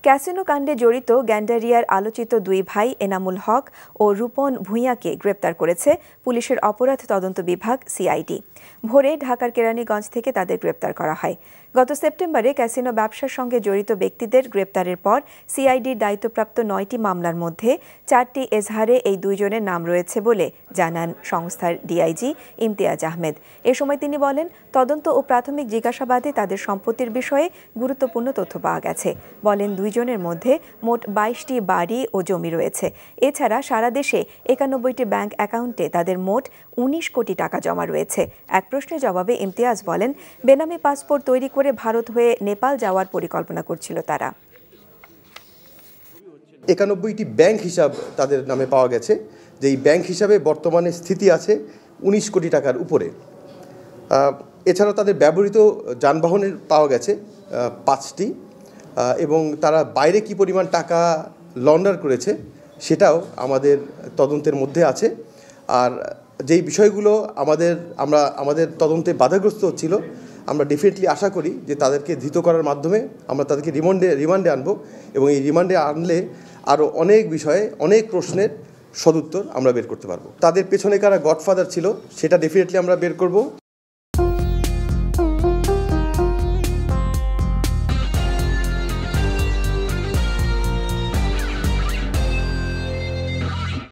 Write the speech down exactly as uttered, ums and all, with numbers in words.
Casino কাণ্ডে জড়িত গ্যান্ডারিয়ার আলোচিত দুই ভাই এনামুল হক ও রূপন ভূঁইয়াকে গ্রেপ্তার করেছে পুলিশের অপরাধ তদন্ত বিভাগ সিআইডি। ভোরে ঢাকার কেরানীগঞ্জ থেকে তাদের গ্রেপ্তার করা হয়। গত সেপ্টেম্বরে ক্যাসিনো ব্যবসার সঙ্গে জড়িত ব্যক্তিদের গ্রেপ্তারের পর সিআইডির দায়িত্বপ্রাপ্ত নয়টি মামলার মধ্যে চারটি এজাহারে এই দুইজনের নাম রয়েছে বলে জানান সংস্থার ডিআইজি ইমতিয়াজ আহমেদ। এ সময় তিনি বলেন, তদন্ত ও প্রাথমিক জিজ্ঞাসাবাদে তাদের সম্পত্তির বিষয়ে গুরুত্বপূর্ণ তথ্য পাওয়া গেছে। বলেন, দুইজনের মধ্যে মোট বাইশটি বাড়ি ও জমি রয়েছে। এছাড়া সারা দেশে একানব্বইটি ব্যাংক অ্যাকাউন্টে তাদের মোট উনিশ কোটি টাকা জমা রয়েছে। এক প্রশ্নের জবাবে ইমতিয়াজ বলেন, বেনামি পাসপোর্ট তৈরি করে ভারত হয়ে নেপাল যাওয়ার পরিকল্পনা করছিল তারা। একানব্বইটি ব্যাংক হিসাব তাদের নামে পাওয়া গেছে, যে এই ব্যাংক হিসাবে বর্তমানে স্থিতি আছে উনিশ কোটি টাকার উপরে। এছাড়াও তাদের ব্যবহৃত যানবাহনের পাওয়া গেছে পাঁচটি, এবং তারা বাইরে কি পরিমাণ টাকা লন্ডার করেছে সেটাও আমাদের তদন্তের মধ্যে আছে। আর যেই বিষয়গুলো আমাদের আমরা আমাদের তদন্তে বাধাগ্রস্ত হচ্ছিল, আমরা ডেফিনেটলি আশা করি যে তাদেরকে ধৃত করার মাধ্যমে আমরা তাদেরকে রিমান্ডে রিমান্ডে আনবো, এবং এই রিমান্ডে আনলে আরও অনেক বিষয়ে অনেক প্রশ্নের সদুত্তর আমরা বের করতে পারবো। তাদের পেছনে কারা গডফাদার ছিল সেটা ডেফিনেটলি আমরা বের করব।